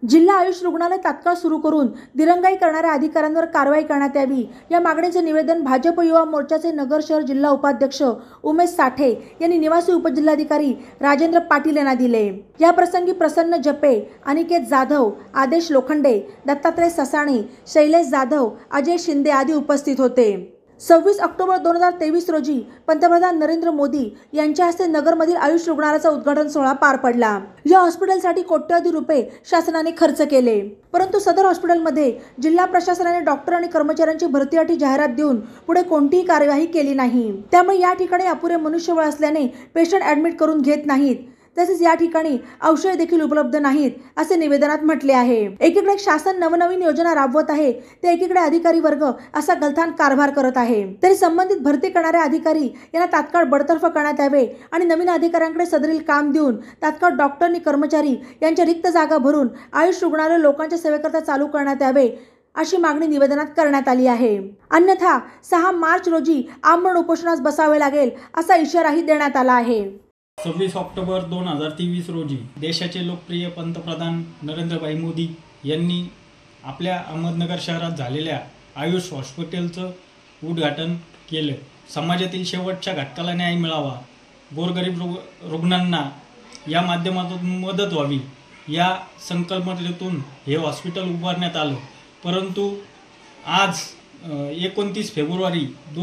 जिल्हा आयुष रुग्णालय तात्काळ सुरू करून दिरंगाई करणाऱ्या अधिकाऱ्यांवर कारवाई करण्यात यावी या मागणीचे निवेदन भाजप युवा मोर्चाचे नगर शहर जिल्हा उपाध्यक्ष उमेश साठे यांनी निवासी उपजिल्हाधिकारी राजेंद्र पाटील यांना दिले। या प्रसंगी प्रसन्न जपे, अनिकेत जाधव, आदेश लोखंडे, दत्तात्रय ससाणे, शैलेश जाधव, अजय शिंदे आदी उपस्थित होते। 26 ऑक्टोबर 2023 रोजी पंतप्रधान नरेंद्र मोदी यांच्या हस्ते नगरमधील आयुष रुग्णालयाचा उद्घाटन सोहळा पार पडला। या हॉस्पिटलसाठी कोट्यवधी रुपये शासनाने खर्च केले, परंतु सदर हॉस्पिटलमध्ये जिल्हा प्रशासनाने डॉक्टर आणि कर्मचाऱ्यांची भरतीसाठी जाहिरात देऊन पुढे कोणतीही कार्यवाही केली नाही। त्यामुळे या ठिकाणी अपुरे मनुष्यबळ असल्याने पेशंट ॲडमिट करून घेत नाहीत, तसेच या ठिकाणी औषधे देखील उपलब्ध नाहीत असे निवेदनात म्हटले आहे। एकीकडे शासन नवनवीन योजना राबवत आहे, तर एकीकडे अधिकारी वर्ग असा गलथान कारभार करत आहे। तरी संबंधित भरती करणारे अधिकारी यांना तात्काळ बडतर्फ करण्यात यावे आणि नवीन अधिकाऱ्यांकडे सदरील काम देऊन तात्काळ डॉक्टर आणि कर्मचारी यांच्या रिक्त जागा भरून आयुष रुग्णालय लोकांच्या सेवेकरता चालू करण्यात यावे अशी मागणी निवेदनात करण्यात आली आहे। अन्यथा 6 मार्च रोजी आमरण उपोषणास बसावे लागेल असा इशाराही देण्यात आला आहे। 26 ऑक्टोबर 2023 रोजी देशाचे लोकप्रिय पंतप्रधान नरेंद्रभाई मोदी यांनी आपल्या अहमदनगर शहरात झालेल्या आयुष हॉस्पिटलचं उद्घाटन केलं। समाजातील शेवटच्या घटकाला न्याय मिळावा, गोरगरीब रुग्णांना या माध्यमातून मदत व्हावी या संकल्पनेतून हे हॉस्पिटल उभारण्यात आलं। परंतु आज 29 फेब्रुवारी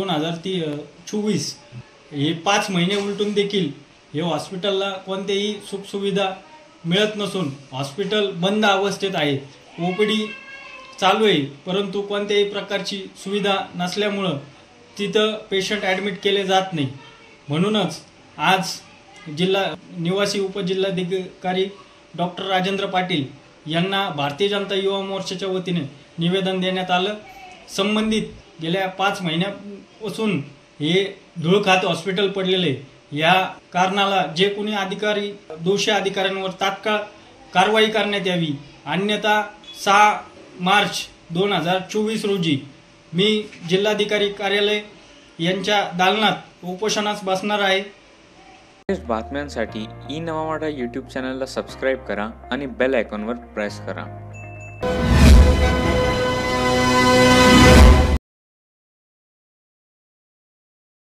2024 हे 5 महिने उलटून देखील हे हॉस्पिटलला कोणतेही सुखसुविधा मिळत नसून हॉस्पिटल बंद अवस्थेत आहे। ओपीडी चालू आहे, परंतु कोणत्याही प्रकारची सुविधा नसल्यामुळं तिथं पेशंट ॲडमिट केले जात नाही। म्हणूनच आज जिल्हा निवासी उपजिल्हाधिकारी डॉक्टर राजेंद्र पाटील यांना भारतीय जनता युवा मोर्चाच्या वतीने निवेदन देण्यात आलं। संबंधित गेल्या 5 महिन्यापासून हे धूळ खात हॉस्पिटल पडलेले, या कारणाला जे कोणी अधिकारी दोषी अधिकाऱ्यांवर तात्काळ कारवाई करण्यात यावी, अन्यथा 6 मार्च 2024 रोजी मी जिल्हाधिकारी कार्यालय यांच्या दालनात उपोषणास बसणार आहे। बातम्यांसाठी ई नवा मराठा YouTube चॅनलला सबस्क्राईब करा आणि बेल आयकॉनवर प्रेस करा।